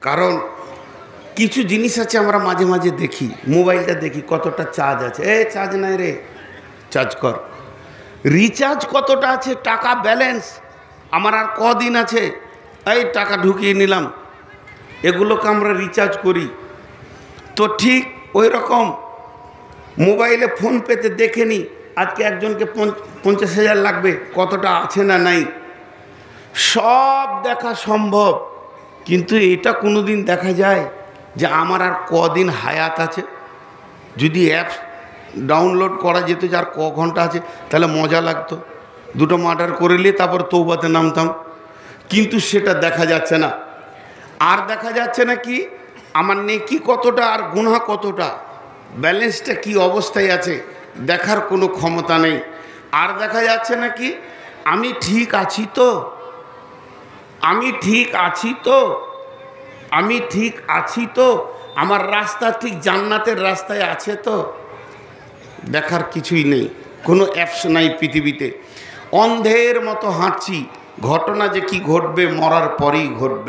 কারণ কিছু জিনিস আছে আমরা মাঝে মাঝে দেখি, মোবাইলটা দেখি কতটা চার্জ আছে, চার্জ নাই রে, চার্জ কর। রিচার্জ কতটা আছে, টাকা ব্যালেন্স আমার আর কদিন আছে, এই টাকা ঢুকিয়ে নিলাম, এগুলোকে আমরা রিচার্জ করি। তো ঠিক ওই রকম মোবাইলে ফোন পেতে দেখে নি আজকে একজনকে 50,000 লাগবে, কতটা আছে না নাই, সব দেখা সম্ভব। কিন্তু এটা কোনোদিন দেখা যায় যে আমার আর কদিন হায়াত আছে? যদি অ্যাপস ডাউনলোড করা যেত যে আর ক ঘন্টা আছে, তাহলে মজা লাগতো, দুটো মার্ডার করে নিয়ে তারপর তৌবাতে নামতাম। কিন্তু সেটা দেখা যাচ্ছে না। আর দেখা যাচ্ছে না কি আমার নেকি কতটা আর গুনাহ কতটা, ব্যালেন্সটা কি অবস্থায় আছে দেখার কোনো ক্ষমতা নেই। আর দেখা যাচ্ছে না কি আমি ঠিক আছি তো, আমি ঠিক আছি তো, আমি ঠিক আছি তো, আমার রাস্তা ঠিক জান্নাতের রাস্তায় আছে তো, দেখার কিছুই নেই, কোনো অ্যাপস নাই পৃথিবীতে। অন্ধের মতো হাঁটছি, ঘটনা যে কি ঘটবে মরার পরেই ঘটবে।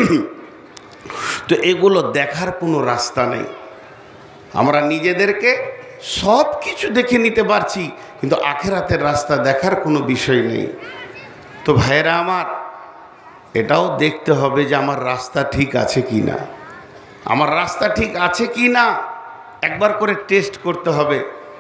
তো এগুলো দেখার কোনো রাস্তা নেই। আমরা নিজেদেরকে সব কিছু দেখে নিতে পারছি, কিন্তু আখেরাতের রাস্তা দেখার কোনো বিষয় নেই। তো ভাইরা আমার, এটাও দেখতে হবে যে আমার রাস্তা ঠিক আছে কি না, আমার রাস্তা ঠিক আছে কি না একবার করে টেস্ট করতে হবে।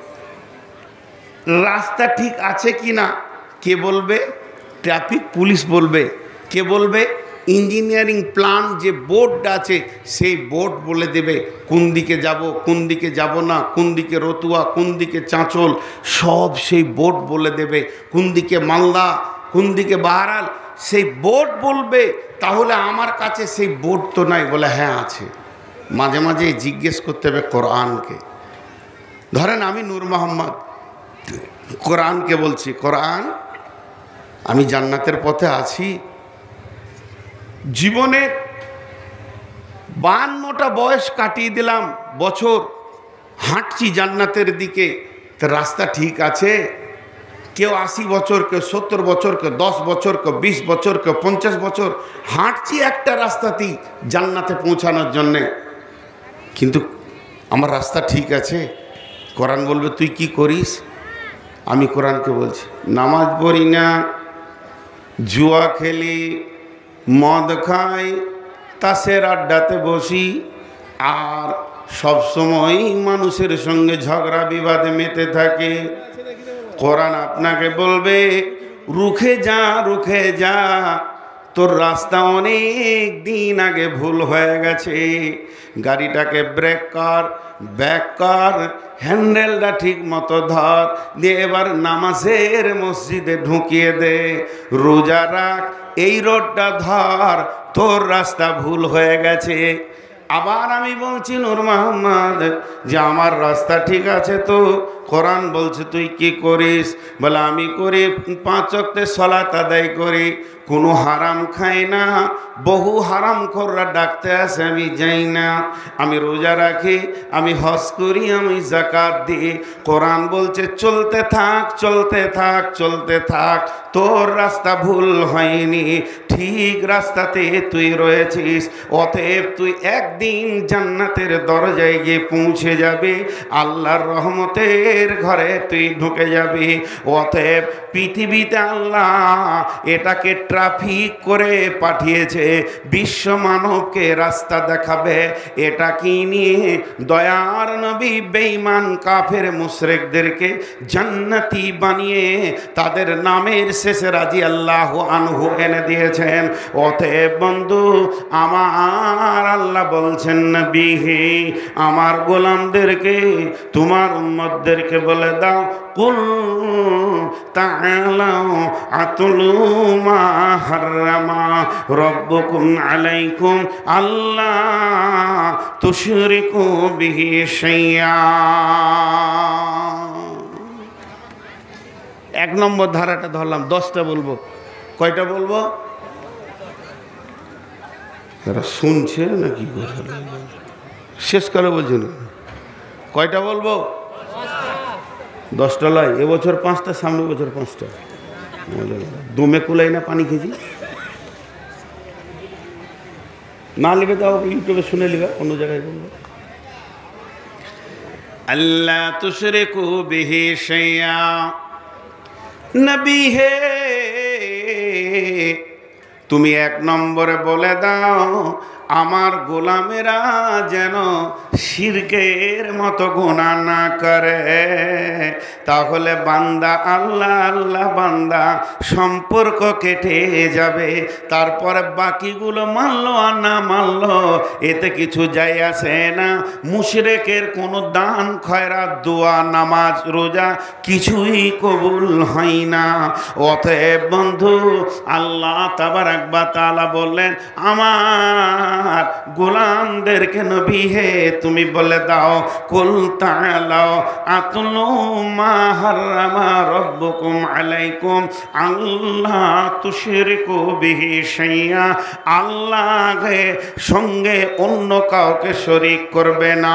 রাস্তা ঠিক আছে কি না কে বলবে? ট্রাফিক পুলিশ বলবে। কে বলবে? ইঞ্জিনিয়ারিং প্ল্যান যে বোর্ডটা আছে সেই বোর্ড বলে দেবে কোন দিকে যাব, কোন দিকে যাব না, কোন দিকে রতুয়া, কোন দিকে চাঁচল, সব সেই বোর্ড বলে দেবে। কোন দিকে মালদা, কোন দিকে বাহারাল, সেই বোর্ড বলবে। তাহলে আমার কাছে সেই বোর্ড তো নাই, বলে হ্যাঁ আছে। মাঝে মাঝে জিজ্ঞেস করতে হবে কোরআনকে। ধরেন আমি নূর মোহাম্মদ কোরআনকে বলছি, কোরআন আমি জান্নাতের পথে আছি। জীবনের 52টা বয়স কাটিয়ে দিলাম, বছর হাঁটছি জান্নাতের দিকে, তো রাস্তা ঠিক আছে? কেউ 80 বছর, কেউ 70 বছর, কেউ 10 বছর, কেউ 20 বছর, কেউ 50 বছর হাঁটছি একটা রাস্তাতেই জান্নাতে পৌঁছানোর জন্যে। কিন্তু আমার রাস্তা ঠিক আছে? কোরআন বলবে তুই কি করিস? আমি কোরআনকে বলছি নামাজ পড়ি না, জুয়া খেলি, মদ খাই, তাসের আড্ডাতে বসি, আর সবসময় মানুষের সঙ্গে ঝগড়া বিবাদে মেতে থাকে। কোরআন আপনাকে বলবে রুখে যা, রুখে যা, তোর রাস্তা অনেক দিন আগে ভুল হয়ে গেছে। গাড়িটাকে ব্রেক কর, ব্যাক কর, হ্যান্ডেলটা ঠিক মতো ধর, দিয়ে এবার নামাজের মসজিদে ঢুকিয়ে দে, রোজা রাখ, এই রোডটা ধর, তোর রাস্তা ভুল হয়ে গেছে। আবার আমি বলছি নূর মোহাম্মদ যে আমার রাস্তা ঠিক আছে তো? কোরআন বলছে তুই কি করিস? বলে আমি করি 5 ওয়াক্তের সালাত আদায় করি, কোনো হারাম খাই না, বহু হারাম খোররা ডাকতে আসে আমি যাই না, আমি রোজা রাখি, আমি হজ করি, আমি যাকাত দিই। কোরআন বলছে চলতে থাক, চলতে থাক, চলতে থাক, তোর রাস্তা ভুল হয়নি, ঠিক রাস্তাতে তুই রয়েছিস। অতএব তুই একদিন জান্নাতের দরজায় গিয়ে পৌঁছে যাবে, আল্লাহর রহমতের ঘরে তুই ঢুকে যাবি। অতএব পৃথিবীতে আল্লাহ এটাকে ট্রাফিক করে পাঠিয়েছে, বিশ্ব মানবকে রাস্তা দেখাবে। এটা কি নিয়ে দয়ার নবী বেঈমান কাফের মুশরিকদেরকে জান্নাতি বানিয়ে তাদের নামের শেষে রাদিয়াল্লাহু আনহু এনে দিয়েছেন। অতএব বন্ধু আমার আল্লাহ বলছেন নবীহি আমার গোলামদেরকে, তোমার উম্মতদেরকে বলে দাও, কুল তাআলাউ আতুলু মা হাররামা রাব্বুকুম আলাইকুম আল্লাহ তুশরিকু বিহি শাইআ। 1 নম্বর ধারাটা ধরলাম, 10টা বলবো। কয়টা বলবো? এরা শুনছে নাকি? শেষ করে বলছেন কয়টা বলবো? 10টা লয়। এবছর 5টা, সামনে বছর 5টা। দমে কুলাই না পানি খেয়েছি। না লিবে তাও ইউটিউবে শুনে লিবে, অন্য জায়গায় বলবো। আল্লাহ তুশরিকু বিহি শাইআ, নবী হে তুমি এক নম্বরে বলে দাও আমার গোলামেরা যেন শিরকের মতো গুনাহ না করে, তাহলে বান্দা আল্লাহ আল্লাহ বান্দা সম্পর্ক কেটে যাবে। তারপরে বাকিগুলো মানলো আর না মানলো এতে কিছু যায় আসে না। মুশরিকের কোনো দান খয়রাত দোয়া নামাজ রোজা কিছুই কবুল হয় না। অতএব বন্ধু আল্লাহ তাবারাক ওয়া তাআলা বললেন আমার গোলামদেরকে নবী হে তুমি বলে দাও কুল তাআলাও আতলু মা হারামা রাব্বুকুম আলাইকুম আল্লাহ তুশরিকু বিহি শাইআ, আল্লাহর সঙ্গে অন্য কাউকে শরীক করবে না।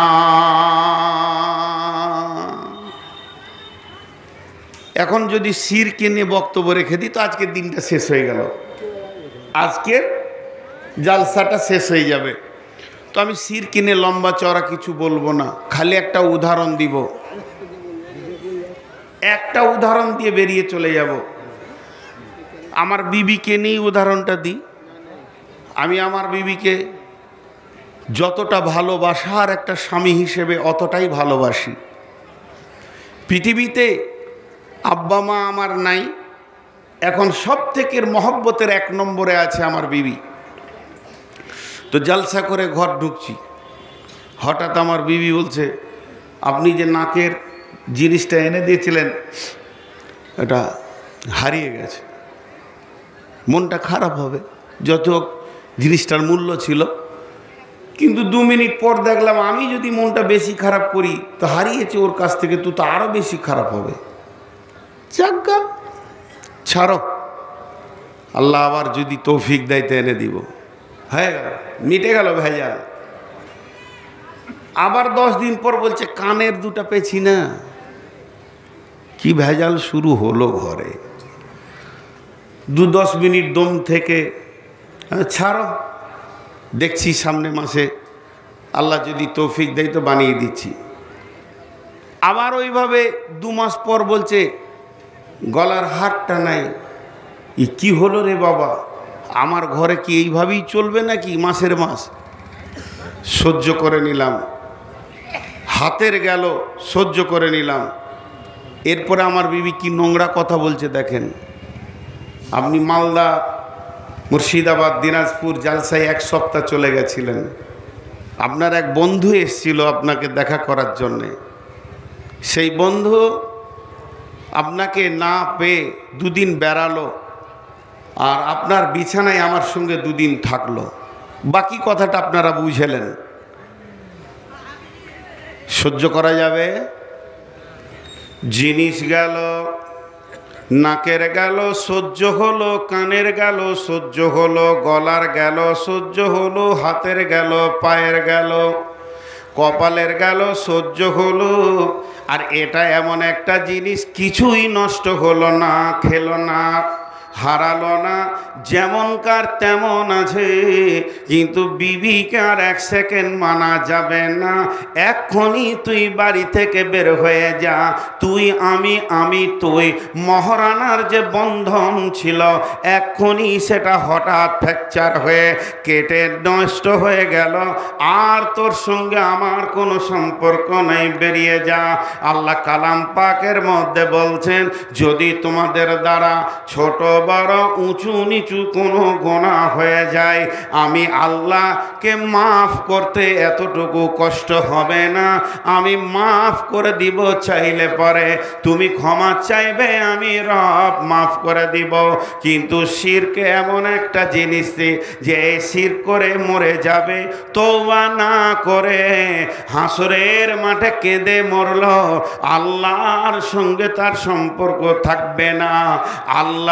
এখন যদি শিরকে নিয়ে বক্তব্য রেখে দিই তো আজকের দিনটা শেষ হয়ে গেল, আজকের জালসাটা শেষ হয়ে যাবে। তো আমি শিরকে নিয়ে লম্বা চওড়া কিছু বলবো না, খালি একটা উদাহরণ দিব, একটা উদাহরণ দিয়ে বেরিয়ে চলে যাব। আমার বিবিকে নিয়ে উদাহরণটা দিই। আমি আমার বিবিকে যতটা ভালোবাসার একটা স্বামী হিসেবে অতটাই ভালোবাসি। পৃথিবীতে আব্বা মা আমার নাই, এখন সব থেকে মহব্বতের এক নম্বরে আছে আমার বিবি। তো জালসা করে ঘর ঢুকছি, হঠাৎ আমার বিবি বলছে আপনি যে নাকের জিনিসটা এনে দিয়েছিলেন এটা হারিয়ে গেছে। মনটা খারাপ হবে, যত জিনিসটার মূল্য ছিল, কিন্তু 2 মিনিট পর দেখলাম আমি যদি মনটা বেশি খারাপ করি তো হারিয়েছে ওর কাছ থেকে, তো আরও বেশি খারাপ হবে। যাজ্ঞা ছাড়ো, আল্লাহ আবার যদি তৌফিক দেয় তো এনে দিব। হয়ে গেল, মিটে গেল ভেজাল। আবার 10 দিন পর বলছে কানের দুটা পেছি না। কি ভেজাল শুরু হলো ঘরে। 2-10 মিনিট দম থেকে ছাড়ো, দেখছি সামনে মাসে আল্লাহ যদি তৌফিক দেয় তো বানিয়ে দিচ্ছি। আবার ওইভাবে 2 মাস পর বলছে গলার হারটা নাই। কি হলো রে বাবা, আমার ঘরে কি এইভাবেই চলবে নাকি মাসের মাস? সহ্য করে নিলাম, হাতের গেল সহ্য করে নিলাম। এরপরে আমার বিবি কি নোংরা কথা বলছে দেখেন। আপনি মালদা, মুর্শিদাবাদ, দিনাজপুর জালসায় 1 সপ্তাহ চলে গেছিলেন, আপনার এক বন্ধু এসেছিল আপনাকে দেখা করার জন্যে। সেই বন্ধু আপনাকে না পেয়ে 2 দিন বেড়ালো আর আপনার বিছানায় আমার সঙ্গে 2 দিন থাকলো। বাকি কথাটা আপনারা বুঝলেন। সহ্য করা যাবে? জিনিস গেল, নাকের গেল সহ্য হলো, কানের গেল সহ্য হলো, গলার গেল সহ্য হলো, হাতের গেল, পায়ের গেল, কপালের গেল সহ্য হলো। আর এটা এমন একটা জিনিস কিছুই নষ্ট হলো না, খেলো না, হারালো না, যেমনকার তেমন আছে। কিন্তু বিবিকে আর 1 সেকেন্ড মানা যাবে না। এক্ষুনি তুই বাড়ি থেকে বের হয়ে যা। তুই আমি তুই, মহারানার যে বন্ধন ছিল এক্ষুনি সেটা হঠাৎ ফ্র্যাকচার হয়ে কেটে নষ্ট হয়ে গেল। আর তোর সঙ্গে আমার কোনো সম্পর্ক নেই, বেরিয়ে যা। আল্লাহ কালাম পাকের মধ্যে বলছেন যদি তোমাদের দ্বারা ছোট বড় উঁচু নিচু কোনো গুনাহ হয়ে যায়, আমি আল্লাহকে মাফ করতে এতটুকু কষ্ট হবে না। আমি মাফ করে দিব, চাইলে পরে তুমি ক্ষমা চাইবে, আমি রব মাফ করে দিব। কিন্তু শিরকে এমন একটা জিনিস যে শিরক করে মরে যাবে, তওবা না করে হাসরের মাঠে কেঁদে মরল, আল্লাহর সঙ্গে তার সম্পর্ক থাকবে না। আল্লাহর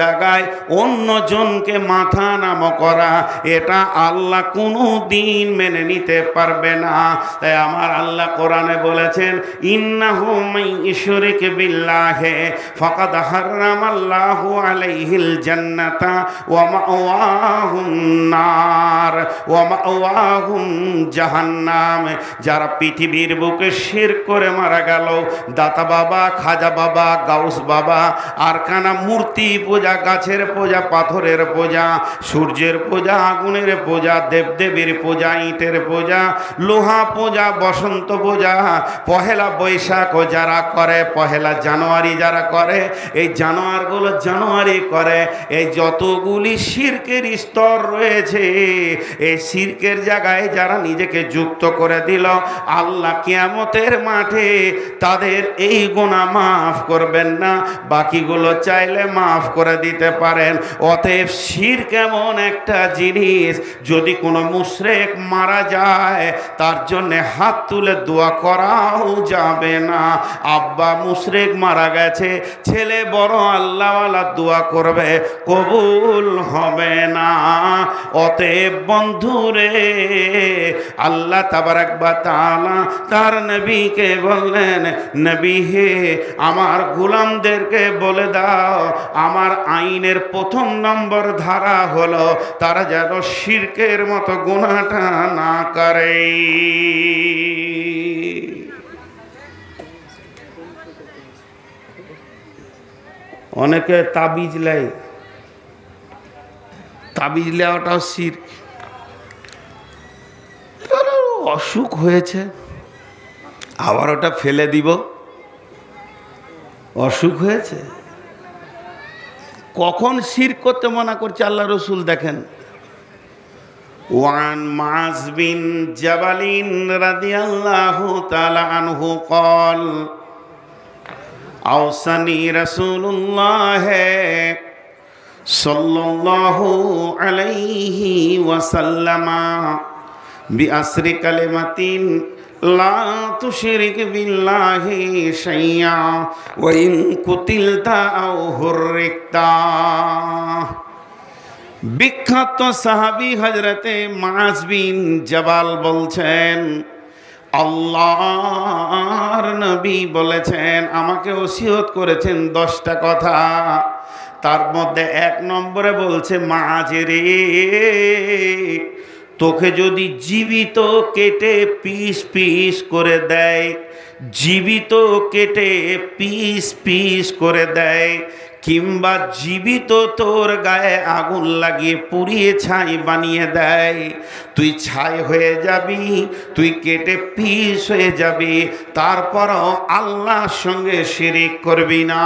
জায়গায় অন্যজনকে মাথা নাম করা, এটা আল্লাহ কোনো দিন মেনে নিতে পারবে না। তাই আমার আল্লাহ কোরআনে বলেছেন, ইন্নাহু মাইয়ুশরিক বিল্লাহি ফাকাদ হারামাল্লাহু আলাইহিল জান্নাতা ওয়া মাওয়াহুন নার ওয়া মাওয়াহুম জাহান্নাম। যারা পৃথিবীর বুকে শিরক করে মারা গেল, দাতা বাবা, খাজা বাবা, গাউস বাবা, আরকানা মূর্তি পূজা, গাছের পূজা, পাথরের পূজা, সূর্যের পূজা, আগুনের পূজা, দেবদেবীর পূজা, ইটের পূজা, লোহা পূজা, বসন্ত পূজা, পহেলা বৈশাখ যারা করে, পহেলা জানুয়ারি যারা করে, এই জানোয়ারগুলো জানুয়ারি করে, এই যতগুলি শিরকের স্তর রয়েছে, এই শিরকের জায়গায় যারা নিজেকে যুক্ত করে দিল, আল্লাহ কিয়ামতের মাঠে তাদের এই গুনাহ মাফ করবেন না, বাকিগুলো চাইলে মাফ করে দিতে পারেন। অতএব শিরক এমন একটা জিনিস, যদি কোনো মুশরিক মারা যায় তার জন্য হাত তুলে দোয়া করাও যাবে না। আব্বা মুশরিক মারা গেছে, ছেলে বড় আল্লাহওয়ালা দোয়া করবে, কবুল হবে না। অতএব বন্ধুরে, আল্লাহ তাবারাক ওয়া তাআলা তার নবীকে বললেন, নবী হে, আমার গোলামদেরকে বলে দাও, আমার আইনের প্রথম নম্বর ধারা হলো তারা যেন শিরকের মতো গুনাহটা না করে। অনেকে তাবিজ লেয়, তাবিজ লেওয়াটাও শিরক। অসুখ হয়েছে, আবার ওটা ফেলে দিব, অসুখ হয়েছে। কখন শিরক করতে মানা করছে আল্লাহ রসুল দেখেন। ওয়ান মুআয বিন জাবাল রাদিয়াল্লাহু তাআলা আনহু قال আওসানি রাসূলুল্লাহ সাল্লাল্লাহু আলাইহি ওয়াসাল্লাম বিআসরি কালিমাতিন লা তুশরিক বিল্লাহি শাইআ ওয়া ইন কুতিলতা আও হুররিকতা। বিখ্যাত সাহাবী হযরতে মুআয বিন জাবাল বলছেন, আল্লাহর নবী বলেছেন, আমাকে ওসিয়ত করেছেন 10টা কথা। তার মধ্যে 1 নম্বরে বলছে, মুআয রে, তোকে যদি জীবিত কেটে পিস পিস করে দেয়, জীবিত কেটে পিস পিস করে দেয়, কিংবা জীবিত তোর গায়ে আগুন লাগিয়ে পুড়িয়ে ছাই বানিয়ে দেয়, তুই ছাই হয়ে যাবি, তুই কেটে পিস হয়ে যাবি, তারপরও আল্লাহর সঙ্গে শিরিক করবি না।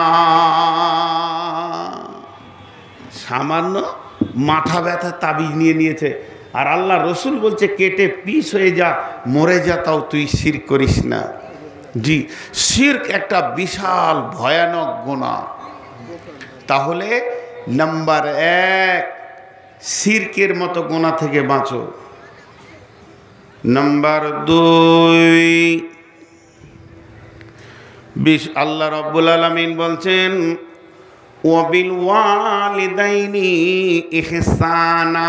সামান্য মাথা ব্যথা তাবিজ নিয়ে নিয়েছে, আর আল্লাহ রসুল বলছে কেটে পিস হয়ে যা, মরে যা, তাও তুই শিরক করিস না। জি, শিরক একটা বিশাল ভয়ানক গুনাহ। তাহলে নাম্বার 1, শিরকের মতো গুনাহ থেকে বাঁচো। নাম্বার 2, আল্লাহ রাব্বুল আলামিন বলছেন, ওয়াবিল ওয়ালিদাইনি ইহসানা।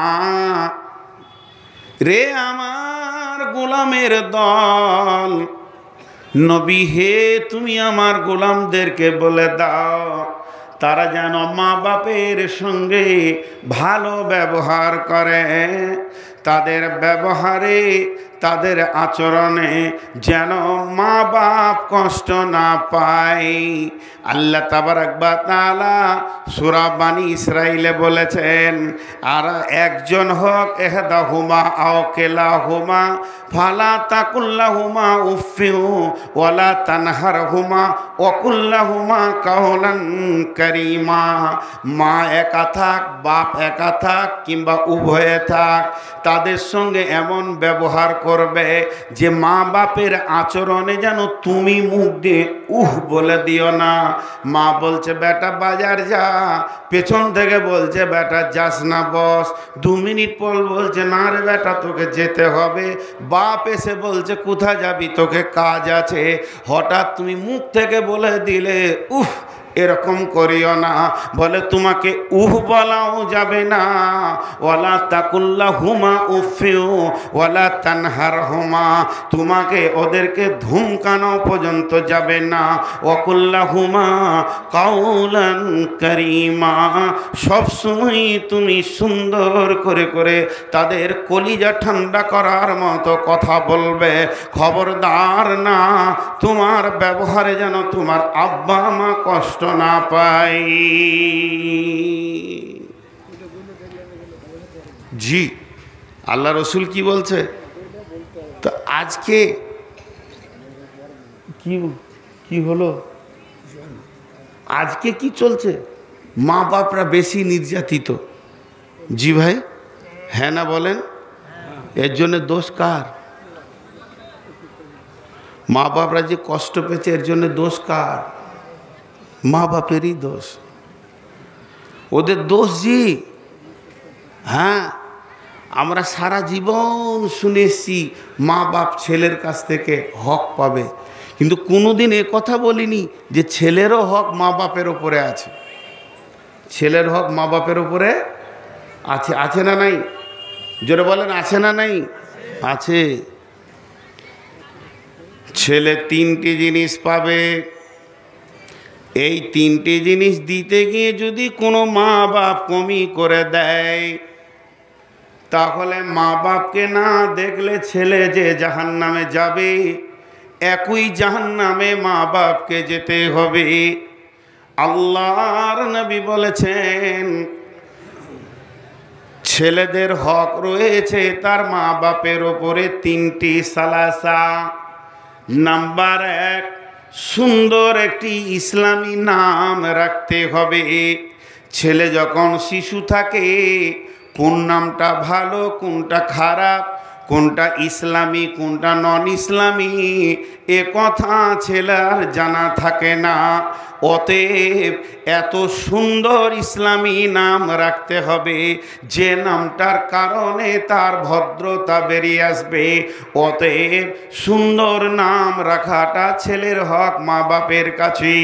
রে আমার গোলামের দল, নবী হে, তুমি আমার গোলামদেরকে বলে দাও তারা যেন মা বাপের সঙ্গে ভালো ব্যবহার করে, তাদের ব্যবহারে, তাদের আচরণে যেন মা বাপ কষ্ট না পায়। আল্লাহ তাবারাক ওয়া তাআলা সূরা বানী ইসরাঈলে বলেছেন, আর একজন হোক, ইহদাহুমা আও কিলাহুমা ফালা তাকুল্লাহুমা উফফিন ওয়ালা তানহারহুমা ওয়া কুল্লাহুমা কাওলান কারীমা। মা একা থাক, বাপ একা থাক, কিংবা উভয়ে থাক, তাদের সঙ্গে এমন ব্যবহার করবে যে মা বাপের আচরণে যেন তুমি মুখ দিয়ে বলে দিও না। মা বলছে বেটা বাজার যা, পেছন থেকে বলছে বেটা যাস না, বস। 2 মিনিট পর বলছে না রে বেটা তোকে যেতে হবে। বাপ এসে বলছে কোথায় যাবি, তোকে কাজ আছে। হঠাৎ তুমি মুখ থেকে বলে দিলে এরকম করিও না। বলে তোমাকে উহ বলাও যাবে না, ওয়ালা তাকুল্লাহুমা উফিউ ওয়ালা তানহারহুমা, তোমাকে ওদেরকে ধুমকানো পর্যন্ত যাবে না। ওয়াকুল্লাহুমা কাউলান কারীমা, সব সময় তুমি সুন্দর করে করে তাদের কলিজা ঠান্ডা করার মতো কথা বলবে। খবরদার না, তোমার ব্যবহারে যেন তোমার আব্বা মা কষ্ট না পায়। জি, আল্লাহ রসুল কি বলছে? তো আজকে কি হলো, আজকে কি চলছে? মা বাপরা বেশি নির্যাতিত। জি ভাই, হ্যাঁ না বলেন? এর জন্য দোষ কার? মা বাপরা যে কষ্ট পেয়েছে এর জন্য দোষ কার? মা বাপেরই দোষ, ওদের দোষ। জি হ্যাঁ, আমরা সারা জীবন শুনেছি মা বাপ ছেলের কাছ থেকে হক পাবে, কিন্তু কোনোদিন এ কথা বলিনি যে ছেলেরও হক মা বাপের ওপরে আছে। ছেলের হক মা বাপের উপরে আছে, আছে না নাই? জোরে বলেন, আছে না নাই? আছে। ছেলে তিনটি জিনিস পাবে, এই তিনটি জিনিস দিতে গিয়ে যদি কোনো মা বাপ কমি করে দেয়, তাহলে মা বাপকে না দেখলে ছেলে যে জাহান্নামে যাবে, একই জাহান্নামে মা বাপকে যেতে হবে। আল্লাহর নবী বলেছেন, ছেলেদের হক রয়েছে তার মা বাপের ওপরে তিনটি সালাসা। নাম্বার 1, সুন্দর একটি ইসলামী নাম রাখতে হবে। ছেলে যখন শিশু থাকে, কোন নামটা ভালো কোনটা খারাপ, কোনটা ইসলামী কোনটা নন ইসলামী, এ কথা ছেলের জানা থাকে না। অতএব এত সুন্দর ইসলামী নাম রাখতে হবে যে নামটার কারণে তার ভদ্রতা বেরিয়ে আসবে। অতএব সুন্দর নাম রাখাটা ছেলের হক মা বাপের কাছে।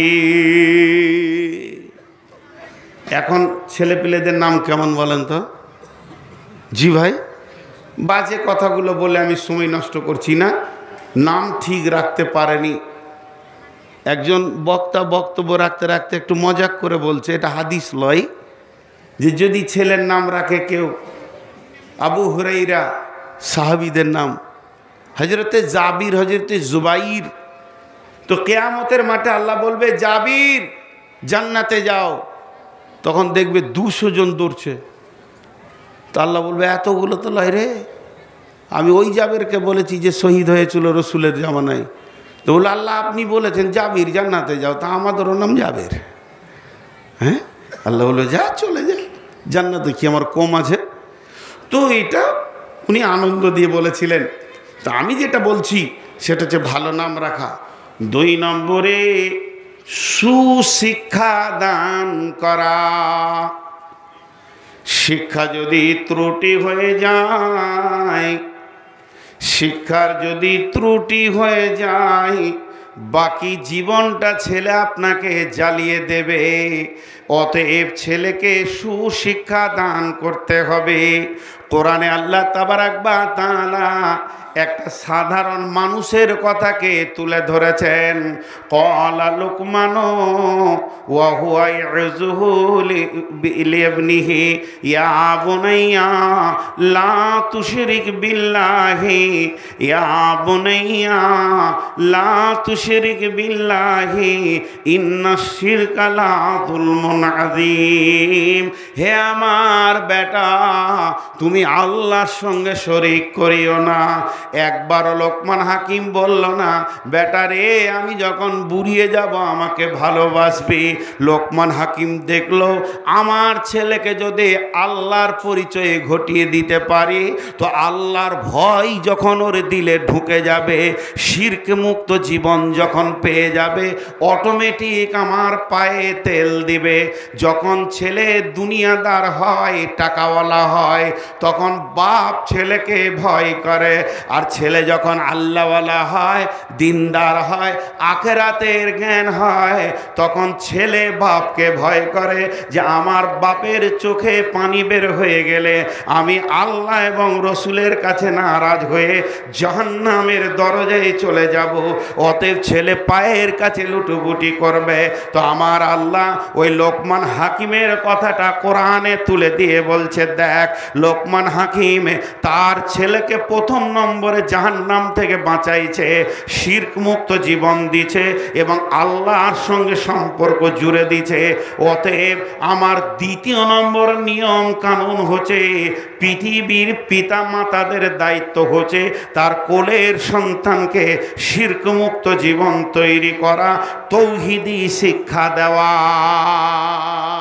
এখন ছেলেপিলেদের নাম কেমন বলেন তো? জি ভাই, বাজে কথাগুলো বলে আমি সময় নষ্ট করছি না। নাম ঠিক রাখতে পারেনি। একজন বক্তা বক্তব্য রাখতে রাখতে একটু মজাক করে বলছে, এটা হাদিস লয়, যে যদি ছেলের নাম রাখে কেউ আবু হুরাইরা, সাহাবীদের নাম, হজরতে জাবির, হজরতে জুবাইর, তো কেয়ামতের মাঠে আল্লাহ বলবে জাবির জান্নাতে যাও, তখন দেখবে 200 জন দৌড়ছে। তো আল্লাহ বলবে এতগুলো তো লয় রে, আমি ওই জাবেরকে বলেছি যে শহীদ হয়েছিল রসুলের জামানায়। তো বলে আল্লাহ আপনি বলেছেন জাবির জান্নাতে যাও, তা আমাদেরও নাম জাবের। হ্যাঁ, আল্লাহ বললো যা চলে যা, জান্নাতে কি আমার কম আছে? তো এটা উনি আনন্দ দিয়ে বলেছিলেন। তা আমি যেটা বলছি সেটা হচ্ছে ভালো নাম রাখা। 2 নম্বরে সুশিক্ষা দান করা। শিক্ষা যদি ত্রুটি হয়ে যায়, শিক্ষার যদি ত্রুটি হয়ে যায়, বাকি জীবনটা ছেলে আপনাকে জ্বালিয়ে দেবে। অতএব ছেলেকে সুশিক্ষা দান করতে হবে। কোরআনে আল্লাহ তাবারাক ওয়া তাআলা একটা সাধারণ মানুষের কথাকে তুলে ধরেছেন। ক্বালা লুকমানু ওয়া হুয়া ইয়াযুহু লিইবনিহি ইয়া বুনাইয়া লা তুশরিক বিল্লাহি, ইয়া বুনাইয়া লা তুশরিক বিল্লাহি ইন্নাশ শিরকা লা যুলমুন আযীম। হে আমার বেটা, তুমি আল্লাহর সঙ্গে শরীক করিও না। একবারও লোকমান হাকিম বলল না বেটা রে আমি যখন বুড়িয়ে যাব আমাকে ভালোবাসবি। লোকমান হাকিম দেখলো আমার ছেলেকে যদি আল্লাহর পরিচয়ে ঘটিয়ে দিতে পারি, তো আল্লাহর ভয় যখন ওর দিলে ঢুকে যাবে, শিরক মুক্ত জীবন যখন পেয়ে যাবে, অটোমেটিক আমার পায়ে তেল দিবে। যখন ছেলে দুনিয়াদার হয়, টাকাওয়ালা হয়, তখন বাপ ছেলেকে ভয় করে। আর ছেলে যখন আল্লাহওয়ালা হয়, দিনদার হয়, আখিরাতের জ্ঞান হয়, তখন ছেলে বাপকে ভয় করে যে আমার বাপের চোখে পানি বের হয়ে গেলে আমি আল্লাহ এবং রসুলের কাছে নারাজ হয়ে জাহান্নামের দরজায় চলে যাব। অতএব ছেলে পায়ের কাছে লুটুপুটি করবে। তো আমার আল্লাহ ওই লোকমান হাকিমের কথাটা কোরআনে তুলে দিয়ে বলছে, দেখ লোকমান হাকিম তার ছেলেকে প্রথম নম্বরে জাহান্নাম থেকে বাঁচাইছে, শিরক মুক্ত জীবন দিছে এবং আল্লাহর সঙ্গে সম্পর্ক জুড়ে দিছে। অতএব আমার দ্বিতীয় নম্বর নিয়ম কানুন হচ্ছে, পৃথিবীর পিতা মাতাদের দায়িত্ব হচ্ছে তার কোলের সন্তানকে শিরক মুক্ত জীবন তৈরি করা, তৌহিদি শিক্ষা দেওয়া।